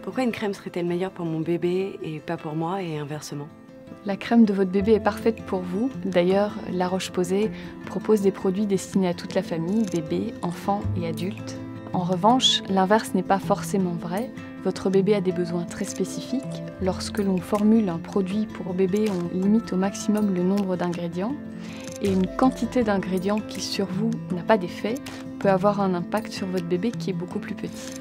Pourquoi une crème serait-elle meilleure pour mon bébé et pas pour moi et inversement? La crème de votre bébé est parfaite pour vous. D'ailleurs, La Roche-Posay propose des produits destinés à toute la famille, bébés, enfants et adultes. En revanche, l'inverse n'est pas forcément vrai. Votre bébé a des besoins très spécifiques. Lorsque l'on formule un produit pour bébé, on limite au maximum le nombre d'ingrédients. Et une quantité d'ingrédients qui sur vous n'a pas d'effet peut avoir un impact sur votre bébé qui est beaucoup plus petit.